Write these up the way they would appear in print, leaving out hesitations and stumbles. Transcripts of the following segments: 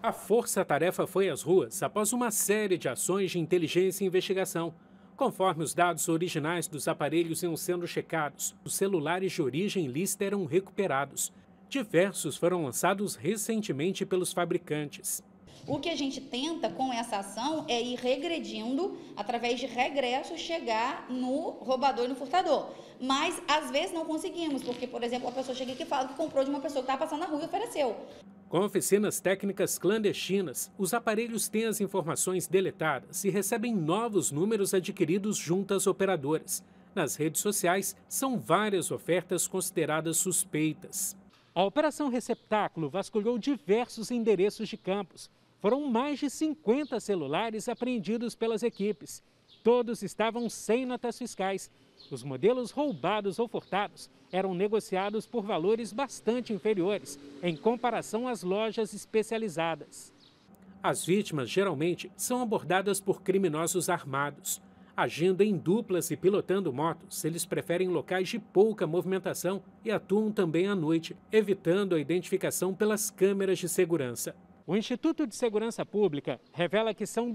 A força-tarefa foi às ruas após uma série de ações de inteligência e investigação. Conforme os dados originais dos aparelhos iam sendo checados, os celulares de origem ilícita eram recuperados. Diversos foram lançados recentemente pelos fabricantes. O que a gente tenta com essa ação é ir regredindo, através de regressos, chegar no roubador e no furtador. Mas, às vezes, não conseguimos, porque, por exemplo, a pessoa chega aqui e fala que comprou de uma pessoa que estava passando na rua e ofereceu. Com oficinas técnicas clandestinas, os aparelhos têm as informações deletadas e recebem novos números adquiridos junto às operadoras. Nas redes sociais, são várias ofertas consideradas suspeitas. A Operação Receptáculo vasculhou diversos endereços de Campos. Foram mais de 50 celulares apreendidos pelas equipes. Todos estavam sem notas fiscais. Os modelos roubados ou furtados eram negociados por valores bastante inferiores em comparação às lojas especializadas. As vítimas geralmente são abordadas por criminosos armados. Agindo em duplas e pilotando motos, eles preferem locais de pouca movimentação e atuam também à noite, evitando a identificação pelas câmeras de segurança. O Instituto de Segurança Pública revela que são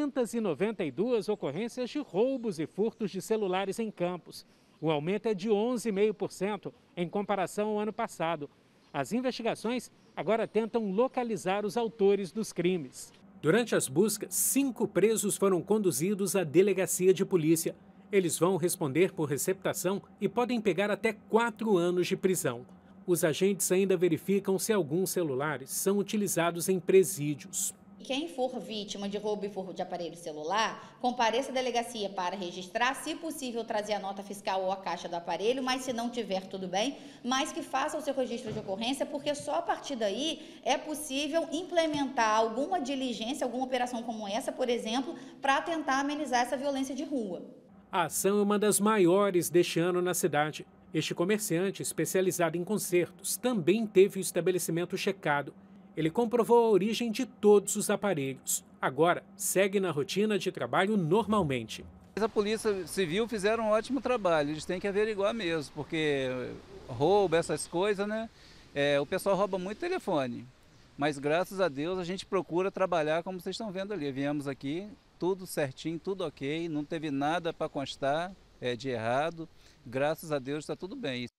292 ocorrências de roubos e furtos de celulares em Campos. O aumento é de 11,5% em comparação ao ano passado. As investigações agora tentam localizar os autores dos crimes. Durante as buscas, 5 presos foram conduzidos à delegacia de polícia. Eles vão responder por receptação e podem pegar até 4 anos de prisão. Os agentes ainda verificam se alguns celulares são utilizados em presídios. Quem for vítima de roubo e furto de aparelho celular, compareça à delegacia para registrar, se possível trazer a nota fiscal ou a caixa do aparelho, mas se não tiver, tudo bem, mas que faça o seu registro de ocorrência, porque só a partir daí é possível implementar alguma diligência, alguma operação como essa, por exemplo, para tentar amenizar essa violência de rua. A ação é uma das maiores deste ano na cidade. Este comerciante, especializado em consertos, também teve o estabelecimento checado. Ele comprovou a origem de todos os aparelhos. Agora, segue na rotina de trabalho normalmente. A Polícia Civil fizeram um ótimo trabalho, eles têm que averiguar mesmo, porque roubo, essas coisas, né? O pessoal rouba muito telefone, mas graças a Deus a gente procura trabalhar como vocês estão vendo ali. Viemos aqui, tudo certinho, tudo ok, não teve nada para constar de errado, graças a Deus está tudo bem.